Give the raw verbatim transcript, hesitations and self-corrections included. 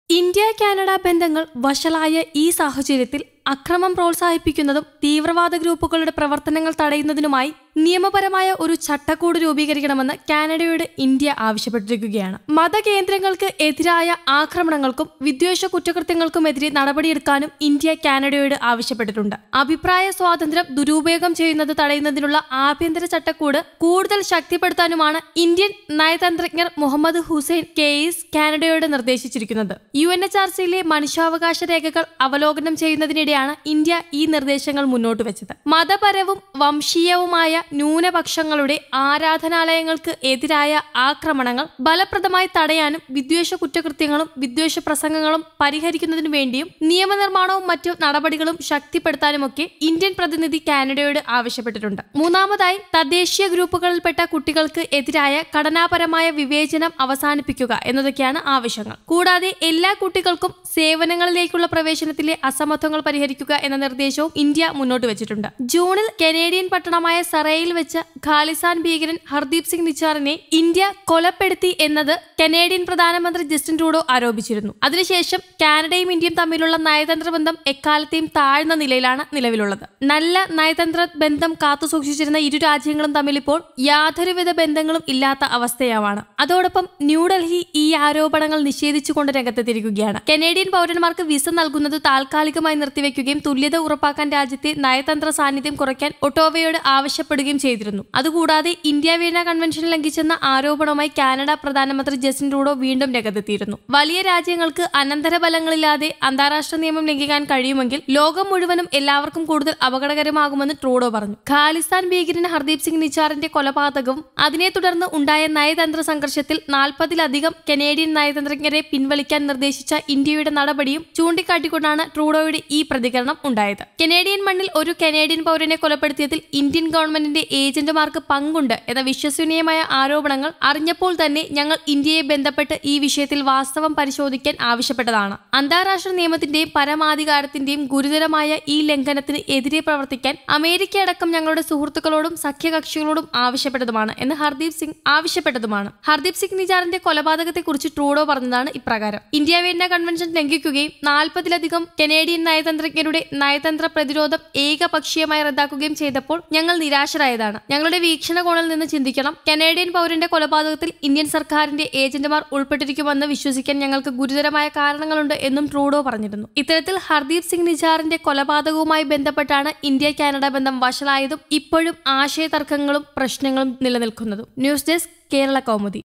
India Canada ബന്ധങ്ങൾ വഷളായ ഈ സാഹചര്യത്തിൽ അക്രമം പ്രോത്സാഹിപ്പിക്കുന്നതും തീവ്രവാദ ഗ്രൂപ്പുകളുടെ പ്രവർത്തനങ്ങൾ തടയുന്നതിനുമായി നിയമപരമായ ഒരു ചട്ടക്കൂട് രൂപീകരിക്കണമെന്ന് കാനഡയോട് ഇന്ത്യ ആവശ്യപ്പെട്ടിരിക്കുകയാണ്. മതകേന്ദ്രങ്ങൾക്ക് എതിരായ ആക്രമണങ്ങൾക്കും വിദ്വേഷ കുറ്റകൃത്യങ്ങൾക്കുമെതിരെ നടപടിയെടുക്കാനും ഇന്ത്യ കാനഡയോട് ആവശ്യപ്പെട്ടിട്ടുണ്ട്. അഭിപ്രായ സ്വാതന്ത്ര്യം ദുരുപയോഗം ചെയ്യുന്നത് തടയുന്നതിനുള്ള ആഭ്യന്തര ചട്ടക്കൂട് കൂടുതൽ ശക്തിപ്പെടുത്താനുമാണ് ഇന്ത്യൻ നയതന്ത്രജ്ഞർ മുഹമ്മദ് ഹുസൈൻ കെയ്സ് കാനഡയോട് നിർദ്ദേശിച്ചിരിക്കുന്നത്. യു എൻ എച്ച് ആർ സിയിലെ മനുഷ്യാവകാശ രേഖകൾ അവലോകനം ചെയ്യുന്നതിനിടെയാണ് ഇന്ത്യ ഈ നിർദ്ദേശങ്ങൾ മുന്നോട്ട് വെച്ചത്. മതപരവും വംശീയവുമായ ന്യൂനപക്ഷങ്ങളുടെ ആരാധനാലയങ്ങൾക്ക് എതിരായ ആക്രമണങ്ങൾ ഫലപ്രദമായി തടയാനും വിദ്വേഷ കുറ്റകൃത്യങ്ങളും വിദ്വേഷ പ്രസംഗങ്ങളും പരിഹരിക്കുന്നതിനു വേണ്ടിയും നിയമനിർമ്മാണവും മറ്റു നടപടികളും ശക്തിപ്പെടുത്താനുമൊക്കെ ഇന്ത്യൻ പ്രതിനിധി കാനഡയോട് ആവശ്യപ്പെട്ടിട്ടുണ്ട്. മൂന്നാമതായി, തദ്ദേശീയ ഗ്രൂപ്പുകളിൽപ്പെട്ട കുട്ടികൾക്ക് എതിരായ ഘടനാപരമായ വിവേചനം അവസാനിപ്പിക്കുക എന്നതൊക്കെയാണ് ആവശ്യങ്ങൾ. കൂടാതെ എല്ലാ കുട്ടികൾക്കും സേവനങ്ങളിലേക്കുള്ള പ്രവേശനത്തിലെ അസമത്വങ്ങൾ പരിഹരിക്കുക എന്ന നിർദ്ദേശവും ഇന്ത്യ മുന്നോട്ട് വെച്ചിട്ടുണ്ട്. ജൂണിൽ കനേഡിയൻ പട്ടണമായ സറയിൽ വെച്ച് ഖാലിസ്ഥാൻ ഭീകരൻ ഹർദീപ് സിംഗ് നിച്ചാറിനെ ഇന്ത്യ കൊലപ്പെടുത്തി എന്നത് കനേഡിയൻ പ്രധാനമന്ത്രി ജസ്റ്റിൻ ട്രൂഡോ ആരോപിച്ചിരുന്നു. അതിനുശേഷം കാനഡയും ഇന്ത്യയും തമ്മിലുള്ള നയതന്ത്ര ബന്ധം എക്കാലത്തെയും താഴ്ന്ന നിലയിലാണ് നിലവിലുള്ളത്. നല്ല നയതന്ത്ര ബന്ധം കാത്തുസൂക്ഷിച്ചിരുന്ന ഇരു രാജ്യങ്ങളും തമ്മിൽ ഇപ്പോൾ യാതൊരുവിധ ബന്ധങ്ങളും ഇല്ലാത്ത അവസ്ഥയാണ്. അതോടൊപ്പം ന്യൂഡൽഹി ഈ ആരോപണങ്ങൾ നിഷേധിച്ചുകൊണ്ട് രംഗത്തെത്തിയിരിക്കുകയാണ്. കനേഡിയൻ പൗരന്മാർക്ക് വിസ നൽകുന്നത് താൽക്കാലികമായി നിർത്തിവെക്കുകയും തുല്യത ഉറപ്പാക്കാൻ രാജ്യത്തെ നയതന്ത്ര സാന്നിധ്യം കുറയ്ക്കാൻ ഒട്ടോവയോട് ആവശ്യപ്പെടുകയും ചെയ്തിരുന്നു. അതുകൂടാതെ ഇന്ത്യ വിയന്ന കൺവെൻഷൻ ലംഘിച്ചെന്ന ആരോപണവുമായി കാനഡ പ്രധാനമന്ത്രി ജസ്റ്റിൻ ട്രൂഡോ വീണ്ടും രംഗത്തെത്തിയിരുന്നു. വലിയ രാജ്യങ്ങൾക്ക് അനന്തരഫലങ്ങളില്ലാതെ അന്താരാഷ്ട്ര നിയമം ലംഘിക്കാൻ കഴിയുമെങ്കിൽ ലോകം മുഴുവനും എല്ലാവർക്കും കൂടുതൽ അപകടകരമാകുമെന്ന് ട്രൂഡോ പറഞ്ഞു. ഖാലിസ്ഥാൻ ഭീകരൻ ഹർദീപ് സിംഗ് നിച്ചാറിന്റെ കൊലപാതകവും അതിനെ തുടർന്ന് ഉണ്ടായ നയതന്ത്ര സംഘർഷത്തിൽ നാൽപ്പതിലധികം കനേഡിയൻ നയതന്ത്രജ്ഞരെ പിൻവലിക്കാൻ നിർദ്ദേശിച്ച ഇന്ത്യയുടെ നടപടിയും ചൂണ്ടിക്കാട്ടിക്കൊണ്ടാണ് ട്രൂഡോയുടെ ഈ പ്രതികരണം ഉണ്ടായത്. കനേഡിയൻ മണ്ണിൽ ഒരു കനേഡിയൻ പൗരനെ കൊലപ്പെടുത്തിയതിൽ ഇന്ത്യൻ ഗവൺമെന്റിന്റെ ഏജന്റുമാർക്ക് പങ്കുണ്ട് എന്ന വിശ്വസനീയമായ ആരോപണങ്ങൾ അറിഞ്ഞപ്പോൾ തന്നെ ഞങ്ങൾ ഇന്ത്യയെ ബന്ധപ്പെട്ട് ഈ വിഷയത്തിൽ വാസ്തവം പരിശോധിക്കാൻ ആവശ്യപ്പെട്ടതാണ്. അന്താരാഷ്ട്ര നിയമത്തിന്റെയും പരമാധികാരത്തിന്റെയും ഗുരുതരമായ ഈ ലംഘനത്തിന് എതിരെ പ്രവർത്തിക്കാൻ അമേരിക്ക അടക്കം ഞങ്ങളുടെ സുഹൃത്തുക്കളോടും സഖ്യകക്ഷികളോടും ആവശ്യപ്പെട്ടതുമാണ് എന്ന് ഹർദീപ് സിംഗ് ആവശ്യപ്പെട്ടതുമാണ്. ഹർദീപ് സിംഗ് നിജാറിന്റെ കൊലപാതകത്തെക്കുറിച്ച് ട്രൂഡോ പറഞ്ഞതാണ് ഇപ്രകാരം. ഇന്ത്യ വിയന്ന കൺവെൻഷൻ ലംഘിക്കുകയും നാൽപ്പതിലധികം കനേഡിയൻ നയതന്ത്രജ്ഞരുടെ നയതന്ത്ര പ്രതിരോധം ഏകപക്ഷീയമായി റദ്ദാക്കുകയും ചെയ്തപ്പോൾ ഞങ്ങൾ നിരാശരായതാണ്. ഞങ്ങളുടെ വീക്ഷണകോണിൽ നിന്ന് ചിന്തിക്കണം. കനേഡിയൻ പൗരന്റെ കൊലപാതകത്തിൽ ഇന്ത്യൻ സർക്കാരിന്റെ ഏജന്റുമാർ ഉൾപ്പെട്ടിരിക്കുമെന്ന് വിശ്വസിക്കാൻ ഞങ്ങൾക്ക് ഗുരുതരമായ കാരണങ്ങളുണ്ട് എന്നും ട്രൂഡോ പറഞ്ഞിരുന്നു. ഇത്തരത്തിൽ ഹർദീപ് സിംഗ് നിജാറിന്റെ കൊലപാതകവുമായി ബന്ധപ്പെട്ടാണ് ഇന്ത്യ കാനഡ ബന്ധം വഷളായതും ഇപ്പോഴും ആശയതർക്കങ്ങളും പ്രശ്നങ്ങളും നിലനിൽക്കുന്നതും. News desk Kerala Kaumudi.